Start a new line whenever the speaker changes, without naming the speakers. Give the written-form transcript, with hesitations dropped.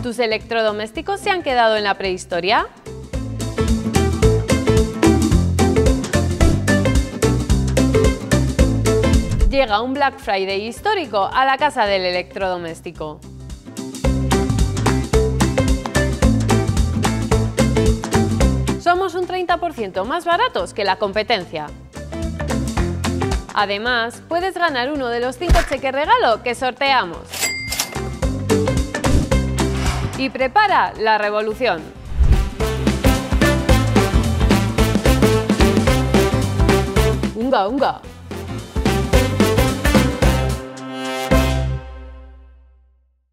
¿Tus electrodomésticos se han quedado en la prehistoria? Llega un Black Friday histórico a la casa del electrodoméstico. Somos un 30% más baratos que la competencia. Además, puedes ganar uno de los 5 cheques regalo que sorteamos. Y prepara la revolución. ¡Unga, unga!